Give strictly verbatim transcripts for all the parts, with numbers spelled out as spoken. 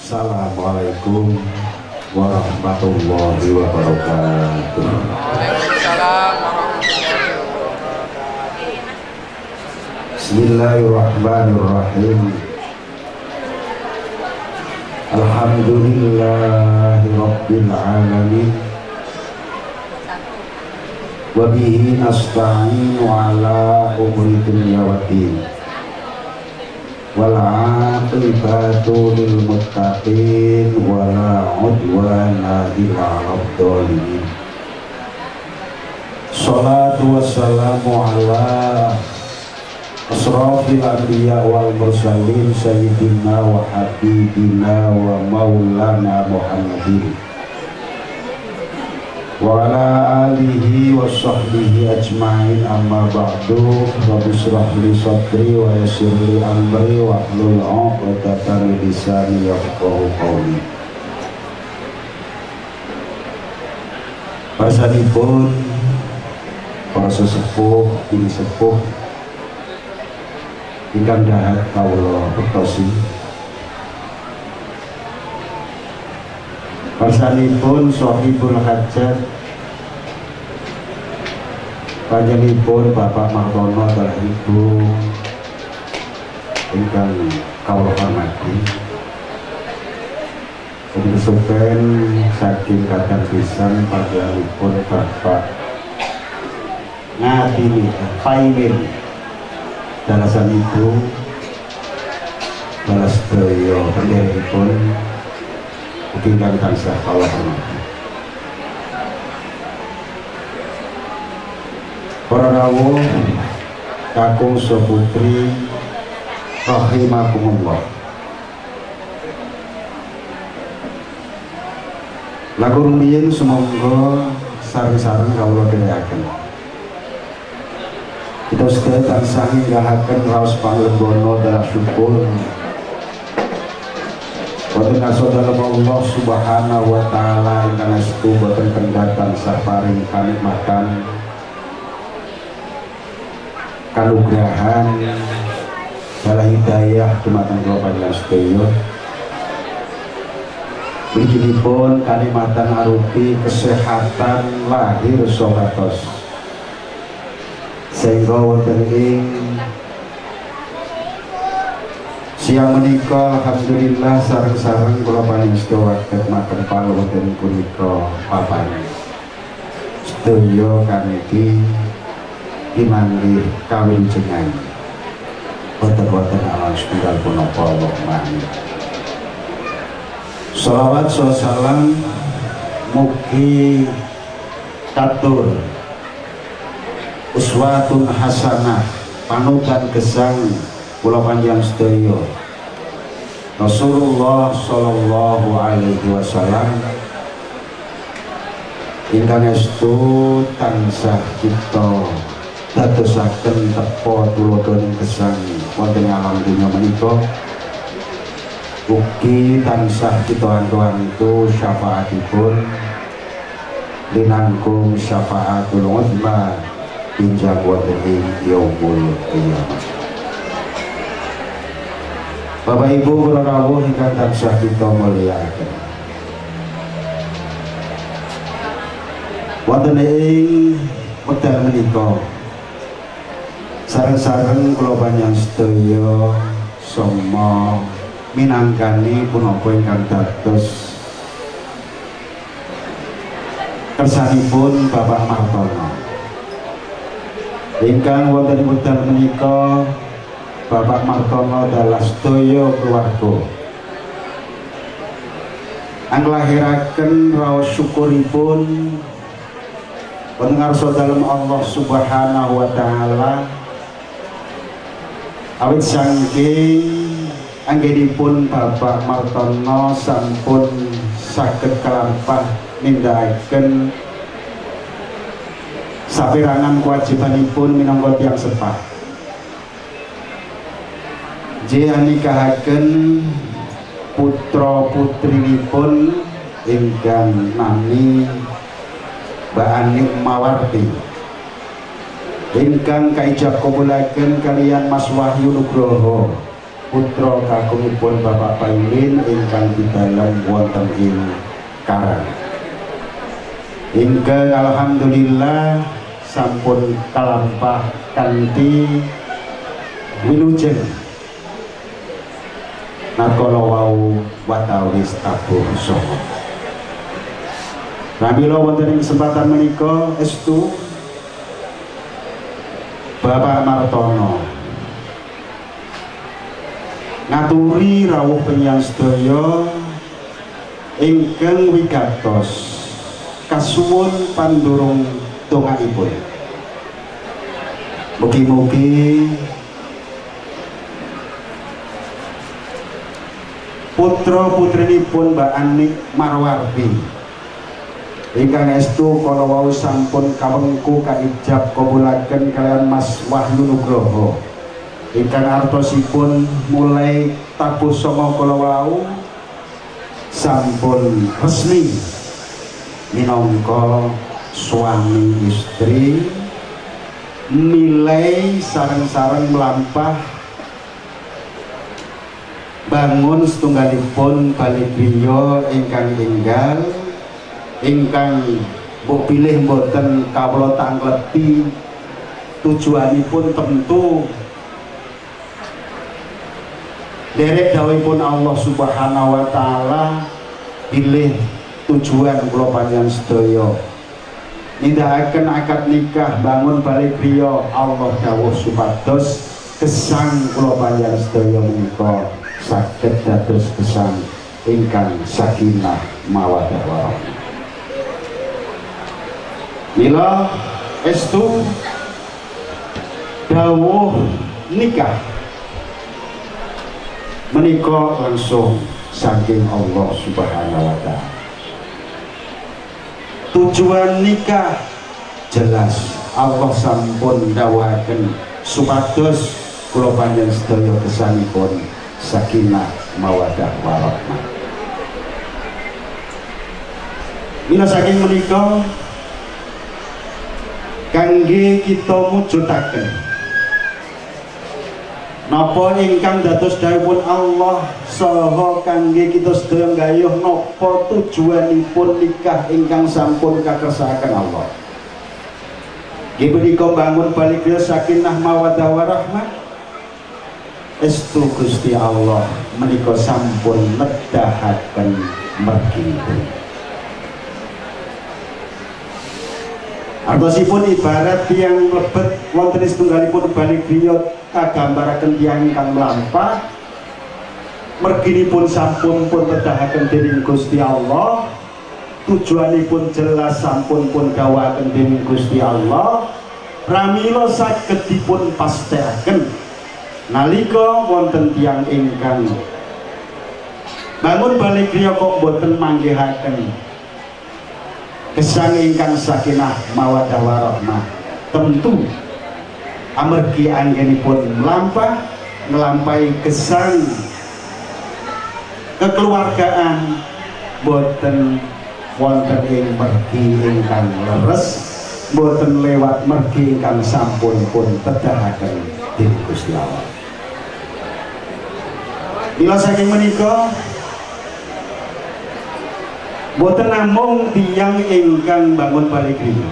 Assalamualaikum warahmatullahi wabarakatuh. Waalaikumsalam warahmatullahi wabarakatuh. Bismillahirrahmanirrahim. Alhamdulillahi rabbil alamin. Wa bihi nasta'inu ala umuri dunya waddin. Wal 'aqibatu lil muttaqin wa la 'udwana illa 'alal dhalimin. Shalatu wassalamu ala asrafil anbiya wal mursalin sayyidina wa habibina wa maulana Muhammadin wa ala alihi wa sahbihi ajma'in, amma ba'du. Rabbi shrah li sadri wa yassir li amri wa hlul 'uqdatam min lisani yafqahu qawli. Pasanipun para sesepuh, ini sepuh ingkang dahat kawula bektosi, pasanipun sahibul hajat, panjenenganipun Bapak Martono adalah ibu ingkang kawula hormati. Kemudian saking kadang pisan panjenenganipun Bapak Ngadini Paimin dalasan ibu balas doyo pendiriipun ingkang tansah kawula hormati. Para rawuh kakung saputri rahimakumullah. Lagu rumiyin semoga sareng-sareng kawula dherekaken. Kita sedaya tansah nggahaken raos panglebono dalam syukur wonten asal dalam Allah Subhanahu wa taala ingkang astu boten kendhat tansah paring kanikmatan, kanugrahan, dalah hidayah dumateng kula panjenengan sedaya. Mliginipun kanikmatan arupi kesehatan lahir saha batin, sehingga wonten ing siang menika alhamdulillah sareng-sareng kula panjenengan sedaya matur panuwun punika papan sedaya kaniki dimanggih kawinjengan boten-boten alam setunggal punapa Allahumma. Shalawat salam mugi katur uswatun hasanah panutan gesang kula panjenengan sedaya Rasulullah sallallahu alaihi wasallam ingkang estu tansah kita dadosaken tepa tulodoning gesang wonten ing alam dunya menika. Ugi tansah kita antu-antu syafaatipun linangkung syafaatul uzma pinjang wonten ing yaumul qiyamah. Bapak Ibu para rawuh ingkang tansah kita mulyakaken, wonten ing wekdal menika sareng-sareng kula panjenengan sedaya sama minangkani punapa ingkang dados kersanipun Bapak Martono ingkang wonten ing wekdal menika. Bapak Martono adalah sedaya keluarga anglahiraken raos syukuripun wonten ngarsa dalem Allah Subhanahu wa taala awit saking anggenipun Bapak Martono sampun saged kalampah nindakaken saperangan kewajibanipun minangka tiyang sepah. Jaya nikahaken putra putrinipun ingkang nami Mbak Anik Mawarti ingkang kaijab kabulaken kalian Mas Wahyu Nugroho putra kakungipun Bapak Pailin ingkang didalam wonten ing Karang. Ingkang alhamdulillah sampun kalampah kanthi wilujeng nakala wau watawis tabuh songo. Pramila wonten ing kesempatan menika estu Bapak Martono ngaturi rawuh penyan sedaya ingkang wigatos kasuwun pandurung dongaipun. Mugi-mugi putra putrinipun Mbak Anik Marwardi ingkang estu kala wau sampun kawengku kaijab kabulaken kalian Mas Wahyu Nugroho ingkang artosipun mulai tabuh songo kala wau sampun resmi minangka suami istri nilai sareng-sareng melampah bangun setunggalipun Baligriya ingkang enggal ingkang mbok pilih mboten kawula tangleti tujuanipun tentu derek dawuhipun Allah Subhanahu wa taala pilih tujuan kula panjenengan sedaya nindakaken akad nikah bangun Baligriya Allah dawuh supados gesang kula panjenengan sedaya menika saged dados gesang ingkang sakinah mawaddah warahmah. Mila estu dawuh nikah menika langsung saking Allah Subhanahu wa taala. Tujuan nikah jelas Allah sampun dawuhaken supados kula panjenengan sedaya gesangipun sakinah mawaddah warahmah. Mila saking menika kangge kita mujudaken napa ingkang dados dawuhipun Allah saha kangge kita sedaya gayuh napa tujuanipun nikah ingkang sampun kakersakaken Allah. Nggih punika bangun Baligriya sakinah mawaddah warahmah estu Gusti Allah menika sampun nedahaken merginipun. Artosipun ibarat tiang mlebet wonten setunggalipun Baligriya kagambaraken tiyang ingkang mlampah merginipun sampun pun nedahaken dening Gusti Allah, tujuanipun jelas sampun pun dawuhaken dening Gusti Allah, pramila saged dipun pastekaken nalika wonten tiyang ingkang bangun Baligriya kok boten manggihaken gesang ingkang sakinah mawaddah warahmah, tentu amargi anggenipun melampah ngelampahi gesang kekeluargaan boten wonten ing mergi ingkang leres, boten lewat mergi ingkang sampun pun tedahaken dening Gusti Allah. Bila saking menika boten namung tiyang ingkang bangun Baligriya,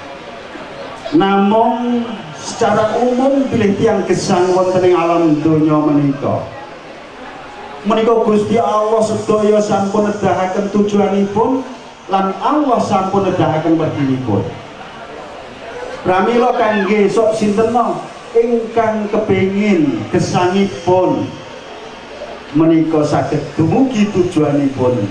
namung secara umum bilih tiyang gesang wonten ing alam donya menika menika Gusti Allah sedaya sampun nedahaken tujuanipun lan Allah sampun nedahaken werginipun. Pramila kangge sok sinten ingkang kepengin gesangipun menika saged dumugi tujuanipun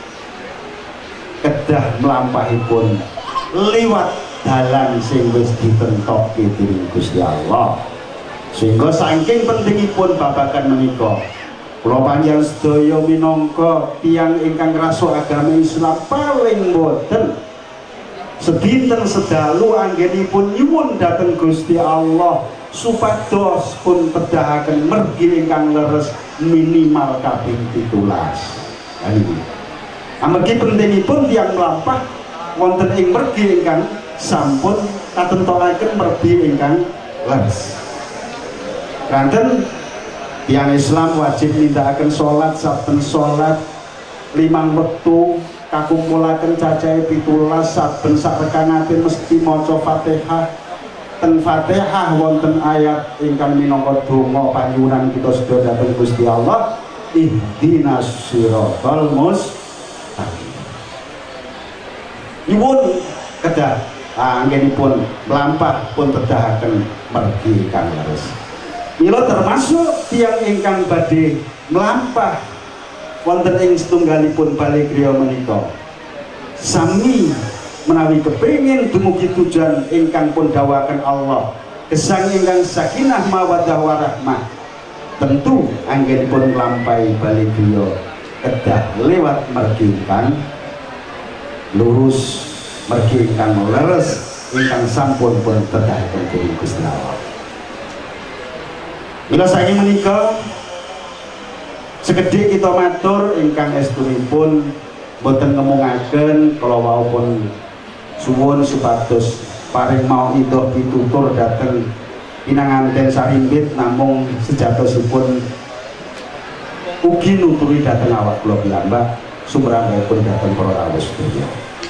kedah melampahipun liwat dalan sing wis ditentokke dening Gusti Allah. Sehingga saking pentingipun babagan menika kula panjenengan sedaya minangka tiyang ingkang ngrasa agama Islam paling boten sedinten sedalu anggenipun nyuwun dhateng Gusti Allah supados pun tedahaken mergi ingkang leres minimal kaping pitulas. Amargi pentingipun tiyang mlampah wonten ing mergi ingkang sampun katentokaken mergi ingkang leres. Kanten Tiang Islam wajib nindakaken salat saben salat limang wektu kakumpulaken cacahe pitulas saben sak rekanatin mesti maca Fatihah. Ten Fatihah wonten ayat ingkang minangka donga panyuwunan kita sedaya dhateng Gusti Allah, ihdinas siratal mustaqim. Nyuwun kedah anggenipun mlampah pun tedahaken mergi kang leres. Mila termasuk tiyang ingkang badhe mlampah wonten ing setunggalipun bali griya menika sami menawi kepingin dumugi tujuan ingkang pun dawaken Allah, gesang ingkang sakinah mawaddah warahmah, tentu anggenipun nglampahi bali griya kedah lewat mergi ingkang lurus, mergi ingkang leres ingkang sampun pun tedahaken dening Gusti Allah. Mila saking menika sekedhik kita matur ingkang estunipun boten ngemungaken kala wau pun suwun supados paring mau idoh pitutur dhateng pinanganten sarimbit namung sejatosipun ugi nuturi dhateng awak kula piyambak sumrambahipun dhateng para rawuh sedaya.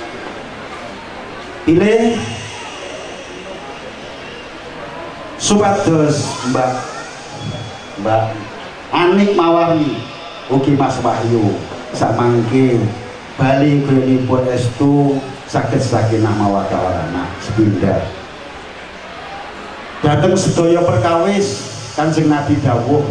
Pilih supados Mbak Mbak Anik Mawarni ugi Mas Wahyu samangke bali griyapun estu saged sakinah mawaddah warahmah sepindhah dhateng sedaya perkawis Kanjeng Nabi dawuh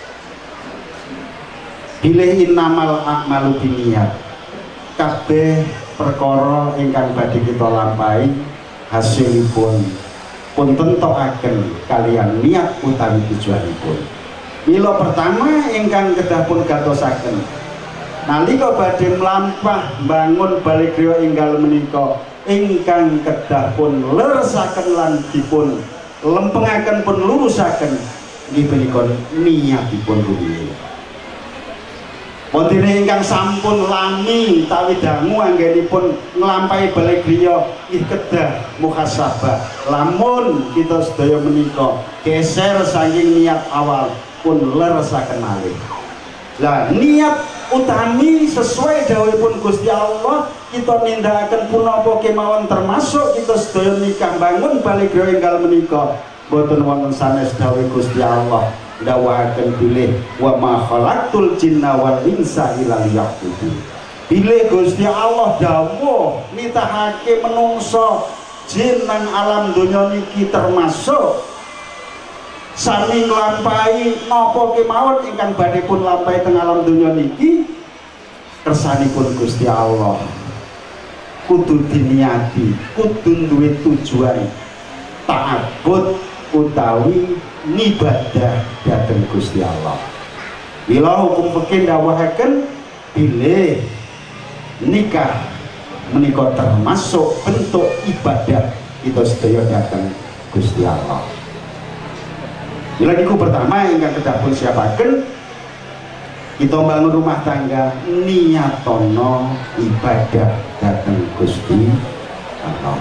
bilih innamal a'malu binniyat, kabeh perkara ingkang badhe kita lampahi hasilipun pun tentokaken kalian niat utawi tujuanipun. Mila pertama ingkang kedah pun gatosaken nalika badhe mlampah bangun bali griya enggal menika ingkang kedah pun leresaken lan dipun lempengaken pun lurusaken nggih punika niatipun rumiyin. Wonten ingkang sampun lami tawi dangu anggenipun nglampahi bali griya nggih kedah muhasabah. Lamun kita sedaya menika geser saking niat awal pun leresaken malih. Lah niat utami sesuai dawuhipun Gusti Allah kita nindakaken punapa kemawon termasuk kita sedaya nikah bangun bali griya enggal menika boten wonten sanes dawuh Gusti Allah dawuhaken bilih wa ma khalaqtul jinna wal insa illa liya'budun. Bilih Gusti Allah dawuh nitahake menungso jin nang alam donya niki termasuk sami nglampahi napa kemawon ingkang badhe pun lampahi teng alam donya niki kersanipun Gusti Allah kudu diniati, kudu duwe tujuan ta'abbud utawi ngibadah dhateng Gusti Allah. Mila hukum fikih dawuhaken bilih nikah menika termasuk bentuk ibadah kita sedaya dhateng Gusti Allah. Bila niku pertama ingkang kedah pun siapaken kita bangun rumah tangga niatono ibadah dhateng Gusti Allah.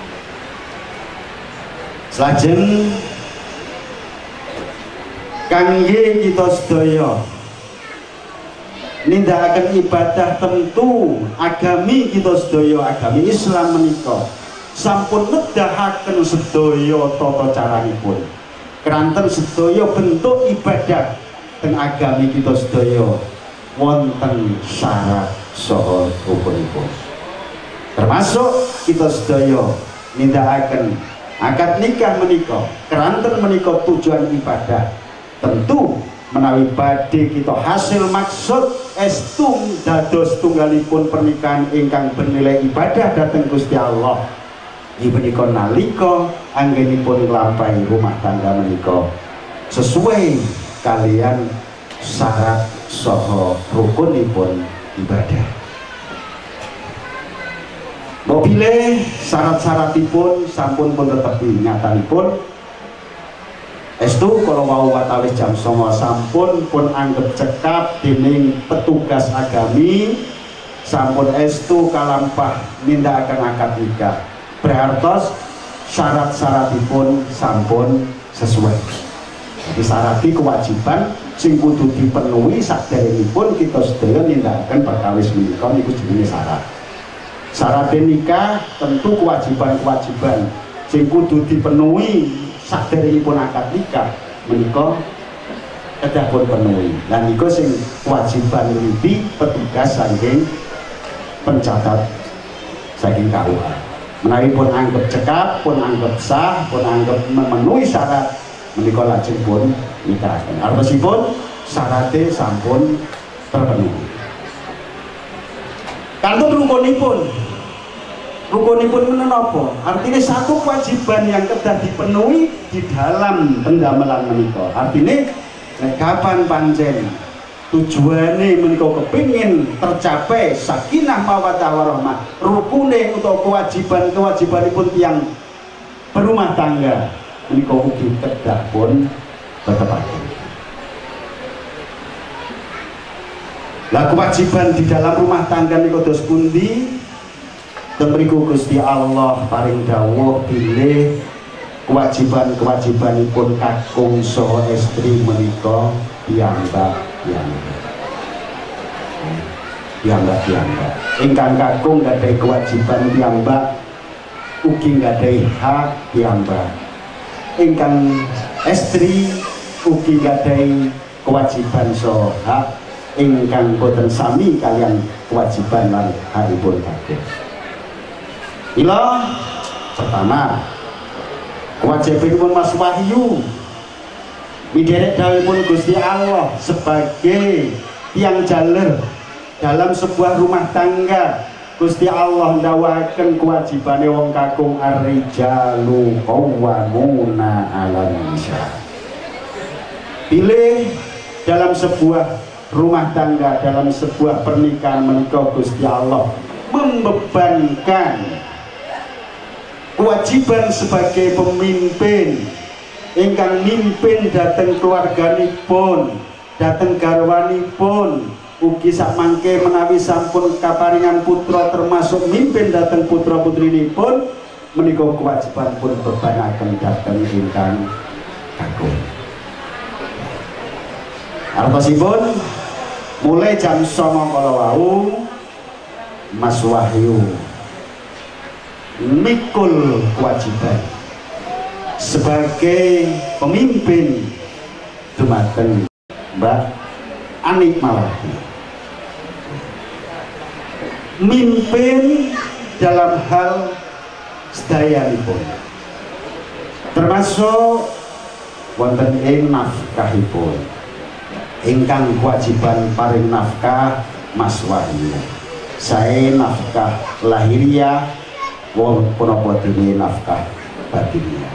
Salajeng kangge kita sedaya nindakaken ibadah tentu agami kita sedaya agami Islam menika sampun nedahaken sedaya tata caranipun. Keranten sedaya bentuk ibadah teng agami kita sedaya wonten syarat saha rukunipun. Termasuk kita sedaya nindakaken akad nikah menika keranten menika tujuan ibadah. Tentu menawi badhe kita hasil maksud estu dados tunggalipun pernikahan ingkang bernilai ibadah dhateng Gusti Allah. Inggih menika nalika anggenipun nglampahi rumah tangga menika sesuai kalian syarat saha rukunipun ibadah. Mobile syarat-syaratipun sampun pun tetepi nyatanipun estu kalau mau watawis jam songo sampun pun anggap cekap dening petugas agami sampun estu kalampah nindakaken akad nikah. Berartos syarat-syaratipun sampun sesuai. Jadi syarat kewajiban sing kudu dipenuhi saderengipun kita sedaya nindakaken perkawis menika niku jenenge syarat. Syarat nikah tentu kewajiban-kewajiban sing kudu dipenuhi saderengipun akad nikah menika kedah pun penuhi. Lan niku sing kewajiban niki petugas saking pencatat saking K U A. Menawi pun anggap cekap, pun anggap sah, pun anggap memenuhi syarat menika lajeng pun nikahaken. Artosipun syaratnya sampun terpenuhi. Kantun rukunipun, rukunipun menapa? Artinya satu kewajiban yang kedah dipenuhi di dalam pendamelan menika. Artinya kapan pancen tujuannya menika kepingin tercapai sakinah mawaddah warahmah, rukune utawa kewajiban-kewajibanipun tiyang berumah tangga menika ugi kedah pun tetepaken. Lah kewajiban di dalam rumah tangga niku dos pundi? Temriku Gusti Allah paring dawuh bilih kewajiban-kewajibanipun kakung saha estri menika piyambak piyambak. Piyambak piyambak. Ingkang kakung gadhahi kewajiban piyambak ugi gadhahi hak piyambak. Ingkang estri ugi gadhahi kewajiban saha hak ingkang boten sami kalian kewajiban lan hakipun kakung. Ila pertama kewajibanipun Mas Wahyu miderek dawuhipun Gusti Allah sebagai tiang jaler dalam sebuah rumah tangga. Gusti Allah ndawuhaken kewajibane wong kakung ar-rijalu qawwamuna 'alan nisa. Pilih dalam sebuah rumah tangga, dalam sebuah pernikahan menika Gusti Allah membebankan kewajiban sebagai pemimpin ingkang mimpin dhateng keluarganipun, dhateng garwanipun, ugi sakmangke menawi sampun kaparingan putra termasuk mimpin dhateng putra putrinipun menika kewajiban pun bebanaken dhateng ingkang kakung. Artosipun mulai jam songo kala wau Mas Wahyu mikul kewajiban sebagai pemimpin dumateng Mbak Anik Malahi, mimpin dalam hal sedayanipun termasuk wonten ing nafkahipun ingkang kewajiban paring nafkah Mas Wahyu. Saya nafkah lahiriah wong punapa dene nafkah batiniah.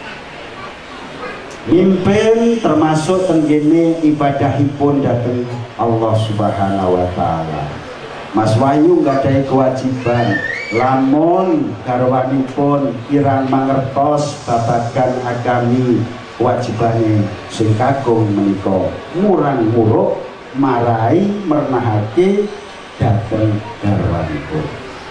Mimpin termasuk tenggene ibadahipun dhateng Allah Subhanahu wa taala. Mas Wahyu nggadahi kewajiban lamun garwanipun kirang mangertos babagan agami kewajibane sing kakung menika murang muruk marai mernahake dhateng garwanipun.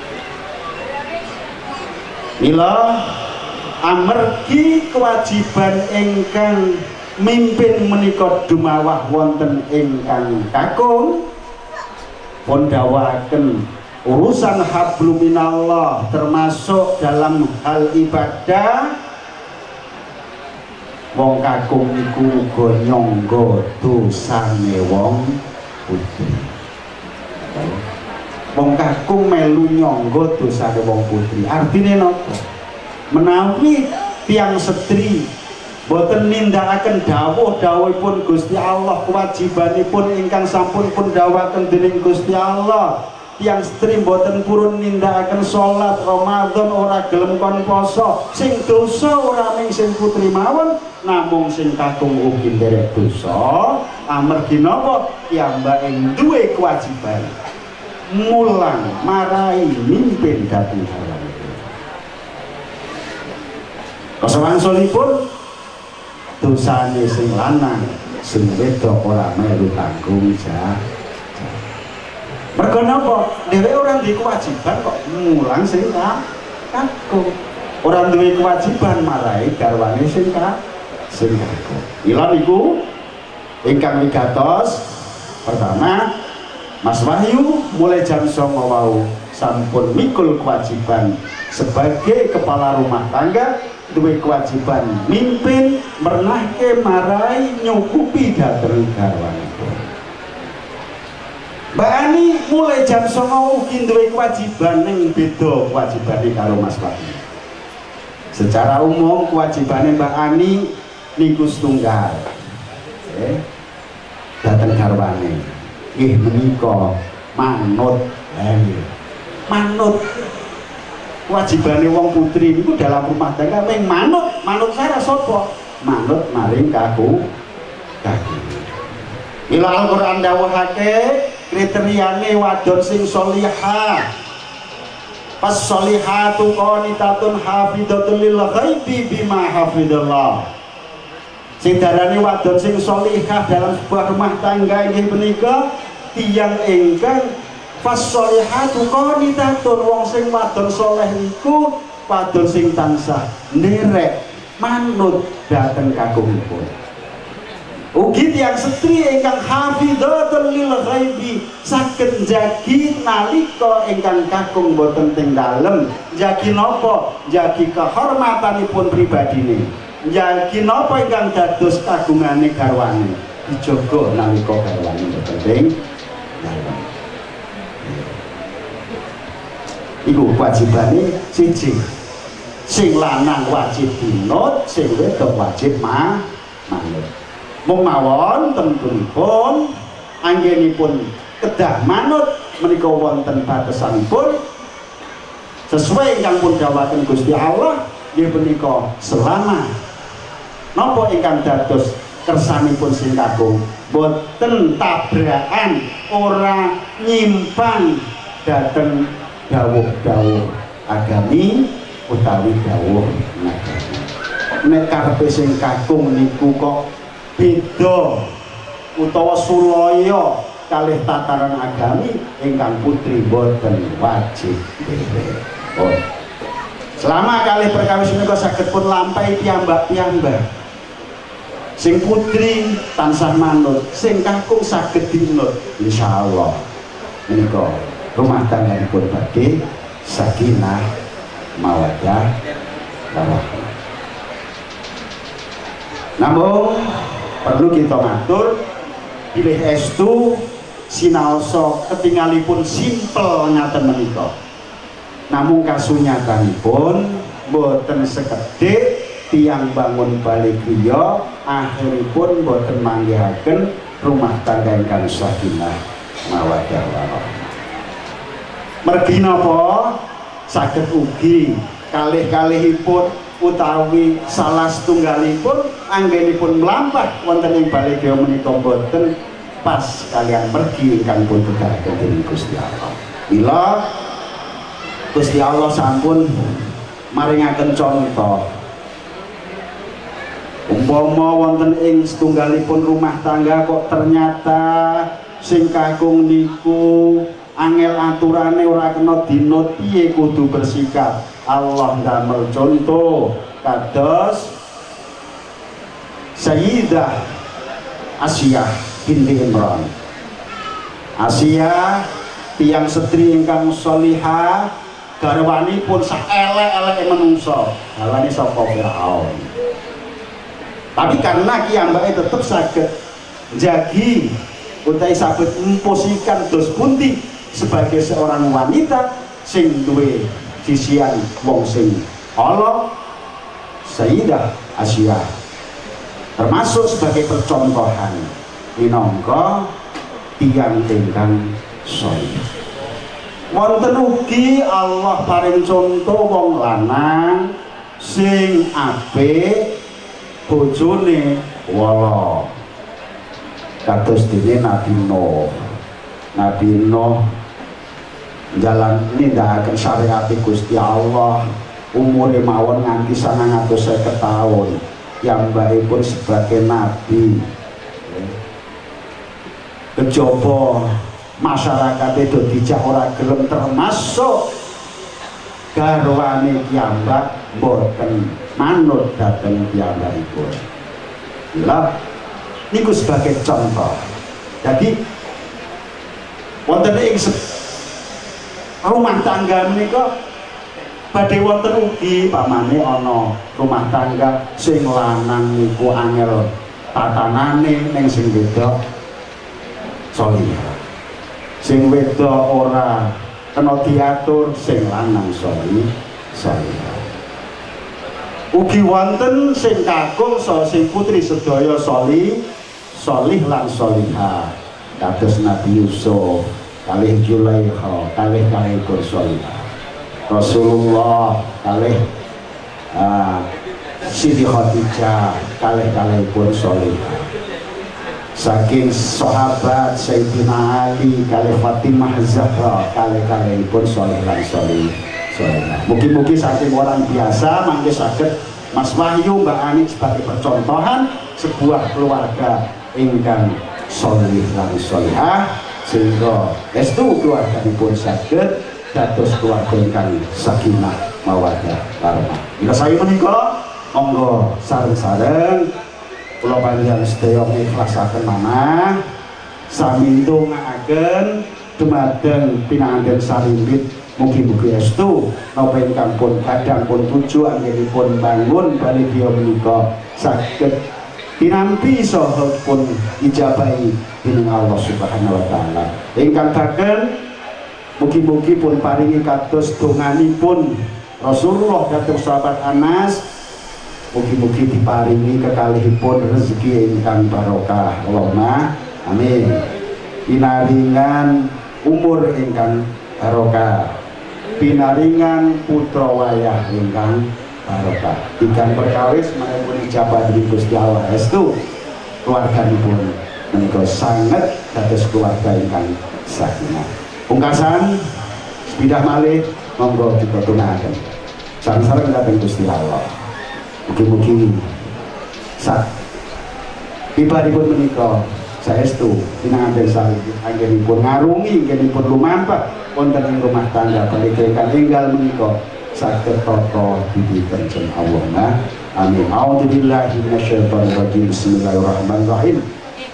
Mila amergi kewajiban ingkang mimpin menika dumawah wonten ingkang kakung pun dawuhaken urusan hablum minallah termasuk dalam hal ibadah wong kakung niku uga nyangga dosane wong putri. Wong kakung melu nyangga dosane wong putri. Artine napa? Menawi tiang setri boten nindakaken dawuh-dawuhipun Gusti Allah, kewajibanipun ingkang sampun pun dawuhaken dening Gusti Allah, tiang setri boten purun nindakaken salat Ramadan, ora gelem kon poso, sing dosa ora ning sing putri mawon, namung sing kakung ugi nderek dosa. Amargi napa? Piyambake duwe kewajiban mulang marai mimpin dhateng garwa. Kasawangsulipun dosane sing lanang sing wedok ora melu tanggung jawab. Mergo napa? Dhewe ora duwe kewajiban kok mulang sing kakung. Ora duwe kewajiban marai garwane sing sing kakung. Mila niku ingkang wigatos pertama Mas Wahyu mulai jam songo wau sampun mikul kewajiban sebagai kepala rumah tangga, duwe kewajiban mimpin mernahke marai nyukupi dhateng garwanipun. Mbak Ani mulai jam songo ugi duwe kewajiban ning beda kewajibane karo Mas Wahyu. Secara umum kewajibane Mbak Ani niku setunggal, eh, dhateng garwane nggih menika manut, eh, manut. Kewajibane wong putri niku dalam rumah tangga meng manut, manut cara sapa? Manut maring kaku kaki. Ila Al-Qur'an dawuhake kriteriane wadon sing sholihah. Pas sholihatu qanitatun hafidhatun lil ghaibi bima hafidallah. Sing darani wadon sing sholihah dalam sebuah rumah tangga inggih menika tiyang ingkang fasolihatu qanitatun, wong sing wadon soleh niku wadon sing tansah nderek manut dhateng kakungipun. Ugi tiyang setri ingkang hafidhatun lil ghaibi saged njagi nalika ingkang kakung boten teng dalem. Njagi napa? Njagi kehormatanipun pribadine. Njagi napa ingkang dados kagungane garwane. Dijaga nalika garwane boten teng dalem. Iku kewajibane siji. Sing lanang wajib dinut, sing wedok wajib ma manut. Mung mawon tentunipun anggenipun kedah manut menika wonten batasanipun sesuai ingkang pun dawuhaken Gusti Allah nggih punika selama napa ingkang dados kersanipun sing kakung boten tabrakan, ora nyimpang dhateng dawuh-dawuh agami utawi dawuh nagari. Nek karepe sing kakung niku kok beda utawa sulaya kalih tataran agami ingkang putri boten wajib dhewe. Oh. Selama kalih perkawis menika saged pun lampahi piyambak-piyambak. Sing putri tansah manut, sing kakung saged dinut, insyaallah menika rumah tangganipun badhe sakinah mawaddah warahmah. Namun perlu kita matur pilih estu sinaosa ketingalipun simpel ngaten menika. Namun kasunyatanipun boten sekedhik tiang bangun balik griya akhiripun boten manggihaken rumah tangga ingkang sakinah mawaddah warahmah. Mergi napa saged ugi kalih-kalihipun utawi salah setunggalipun anggenipun mlampah wonten ing bali griya menika boten pas kalian mergi ingkang pun kedahaken dening Gusti Allah. Mila Gusti Allah sampun maringaken contoh. Umpama wonten ing setunggalipun rumah tangga kok ternyata sing kakung niku angel aturane ora kena dinut, piye kudu bersikap. Allah damel contoh kados Sayyidah Asiyah binti Imran. Asiyah tiang setri ingkang sholihah, garwanipun sak elek-eleke menungso, garwane saka Firaun. Tapi karena kiyambake tetep saged njagi utawi saged memposisikan dos pundi sebagai seorang wanita sing duwe sisian wong sing Allah, Sayyidah Asiyah termasuk sebagai percontohan minangka tiyang ingkang sholih. Wonten ugi Allah paring contoh wong lanang sing apik bojone wala kados dene Nabi Nuh. Nabi Nuh jalan nindakaken syariat Gusti Allah umure mawon nganti sangang atus seket taun piyambakipun sebagai nabi kejaba masyarakat itu dijak ora gelem termasuk garwane piyambak boten manut dhateng piyambakipun. Lah niku sebagai contoh. Jadi wonten ing rumah tangga menika badhe wonten ugi pamane ana rumah tangga sing lanang niku angel tatanane ning sing wedok solih. Sing wedok ora kena diatur, sing lanang solih solih. Ugi wonten sing kakung saha sing putri sedaya solih solih lan solihah kados Nabi Yusuf kalih Zulaikha kalih kalih solihah, Rasulullah kalih uh, Siti Khadijah kalih kalih solihah, saking sahabat Sayyidina Ali kalih Fatimah Zahra kalih kalih solih lan solih. Mungkin-mungkin saking orang biasa mangke saged Mas Wahyu Mbak Ani sebagai percontohan sebuah keluarga ingkang solih lan solihah sehingga estu keluarganipun saged dados keluarga ingkang sakinah mawaddah warahmah. Ila saya menika monggo sareng-sareng kula panjenengan sedaya ikhlasaken manah sami ndongaaken dumateng pinanganten sarimbit. Mugi-mugi estu napa ingkang pun kadang pun tujuan anggenipun bangun baligya menika saged tinampi saha pun ijabahi dening Allah Subhanahu wa taala. Ingkang bagel mugi-mugi pun paringi kados donganipun Rasulullah dhateng sahabat Anas. Mugi-mugi diparingi kekalihipun rezeki ingkang barokah. Allahumma amin. Pinaringan umur ingkang barokah, pinaringan putra wayah ingkang barokah, ingkang perkawis menipun ijabah dening Gusti Allah estu keluarganipun menika sanget dados keluarga ingkang sakinah. Pungkasan sepidah malih monggo dipatunaken sareng-sareng dhateng Gusti Allah. Mugi-mugi sak tibadipun menika saestu pinanganten salih anggenipun ngarungi anggenipun lumantar wonten ing rumah tangga punika ingkang enggal menika saged tata dipunten Allahumma amin. A'udzubillahi minasyaitonir rajim. Bismillahirrahmanirrahim.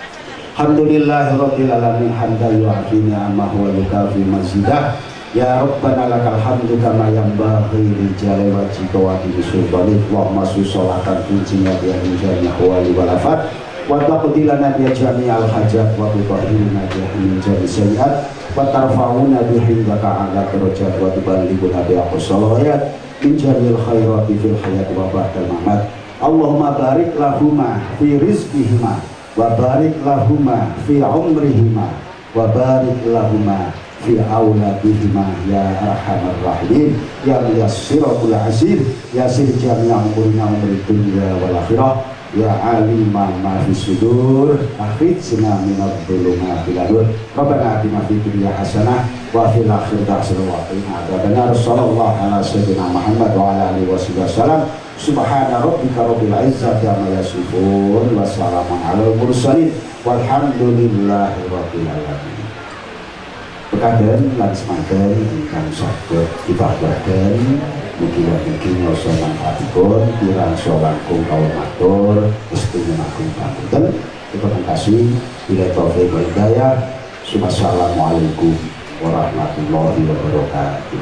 Alhamdulillahirabbil alamin hamdan yu'afini amma huwa yukafi mazidah. Ya Rabbana lakal hamdu kama yanbaghi li jalali wajhika wa li sultanik wa masu sholatan tujinya bi anjani ahwali wal afat wa taqdilana bi jami'al hajat wa tutahhiruna min jami'i sayyi'at wa tarfa'una bi hindaka ala darajat wa tuballighuna bi aqsalawat min jami'il khairati fil hayati wa ba'dal mamat. Allahumma barik lahuma fi rizqihima wa barik lahuma fi umrihima wa barik lahuma fi auladihima ya arhamar rahimin ya muyassiratul asir yasir jami'a umurina umri dunya wal akhirah ya alima ma fi sudur akhrijna minadh dhulumati ila rabbana atina fid dunya hasanah wa fil akhirati hasanah wa qina adzabannar. Sallallahu ala sayyidina Muhammad wa ala alihi wasallam. Subhana rabbika rabbil izzati amma yasifun wa salamun alal mursalin walhamdulillahi rabbil alamin. Bekaden lan semanten ingkang saged dipaturaken mugi-mugi nyoso manfaatipun kirang langkung kawula matur estunipun agung pangapunten. Terima kasih. Bila taufik wal hidayah. Wassalamualaikum warahmatullahi wabarakatuh.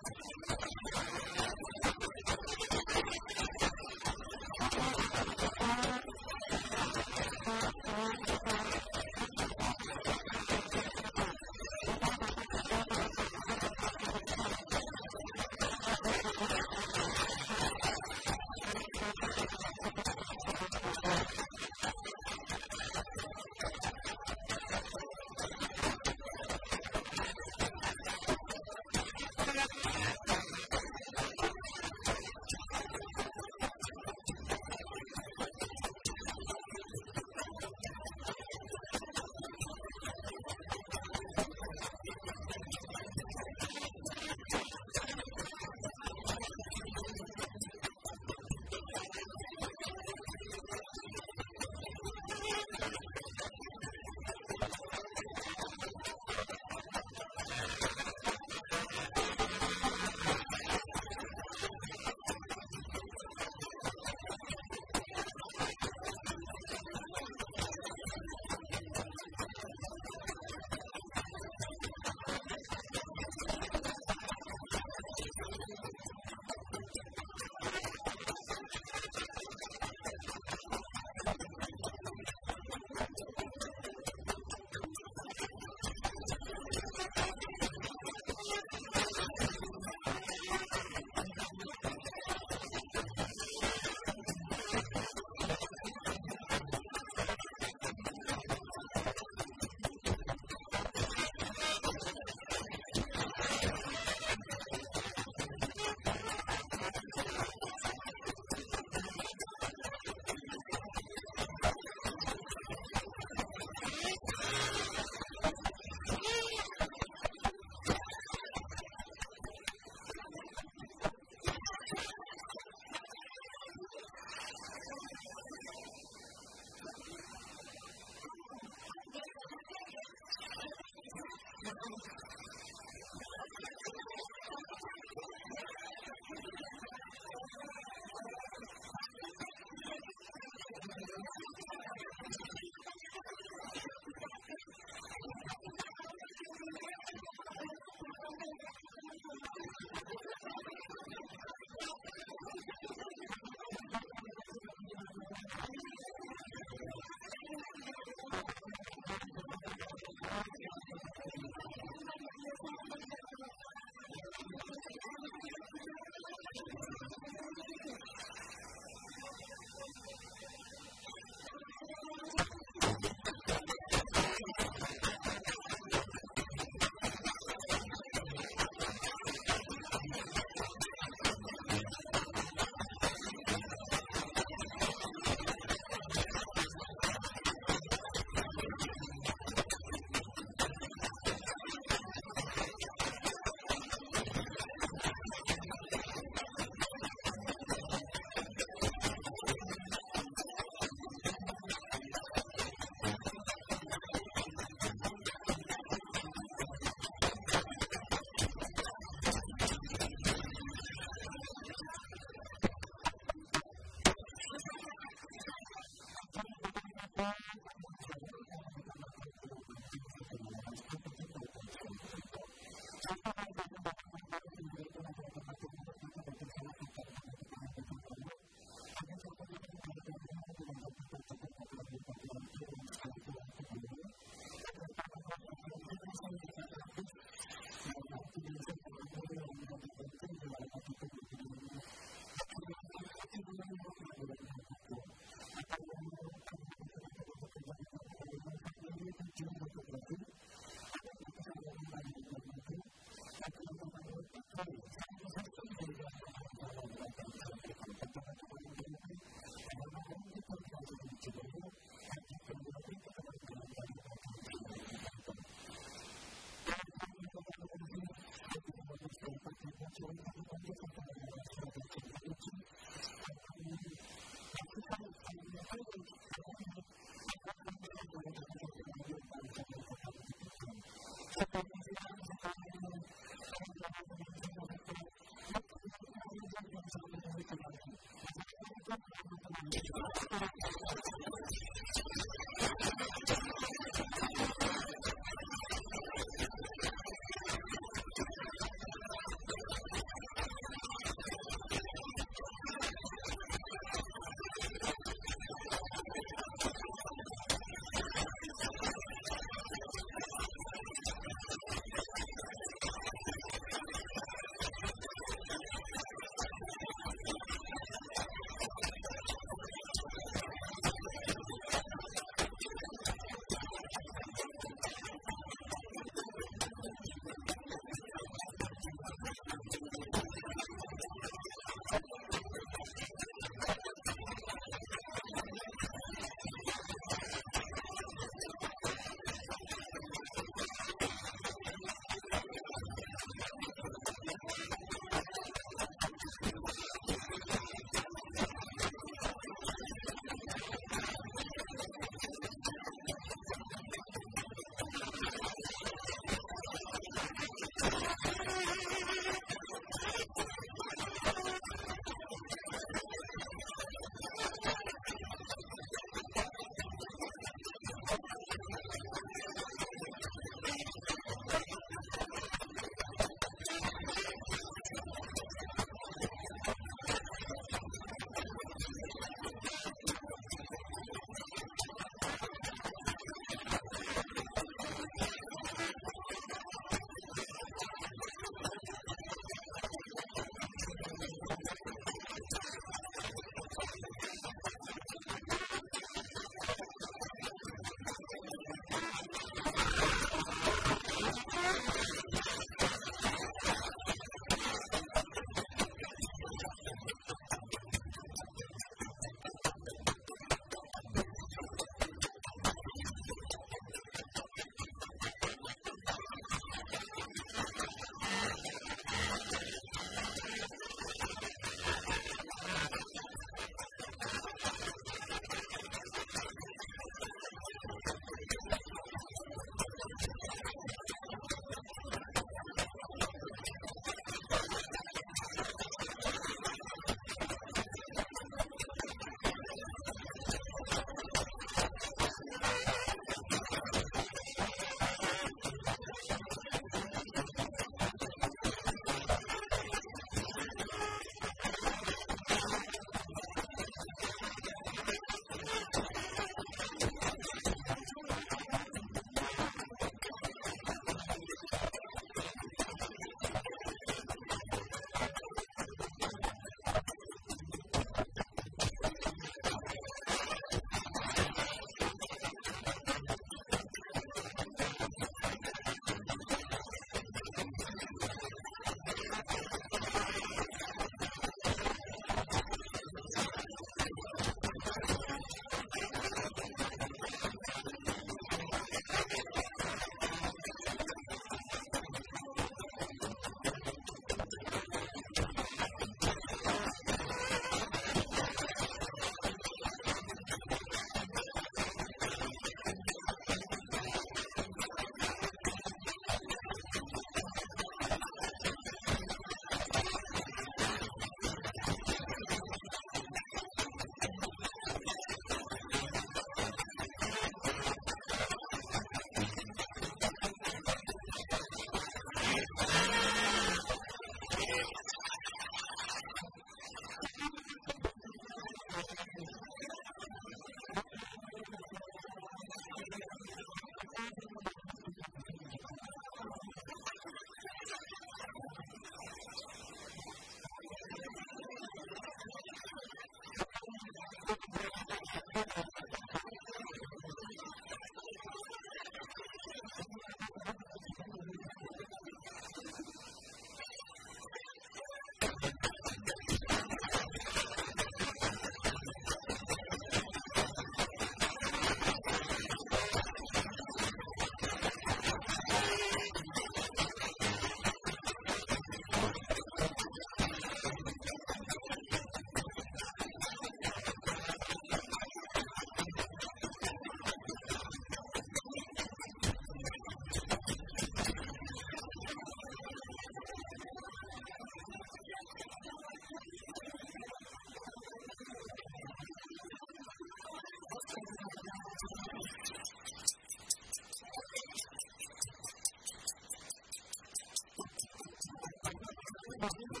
Pasti